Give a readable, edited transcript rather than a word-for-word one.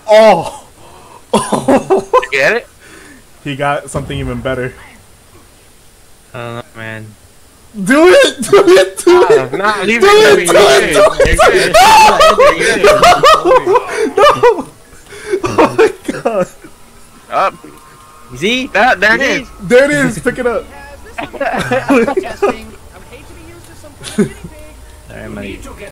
Oh! You get it? He got something even better. I don't know, man. Do it! Do it! Do it! Nah, leave Do it. it! Do it! Do it! No! Oh my god! Up. See? There it is. There it is! Pick it up! Testing. I would hate to be used as some guinea pig. Alright, buddy.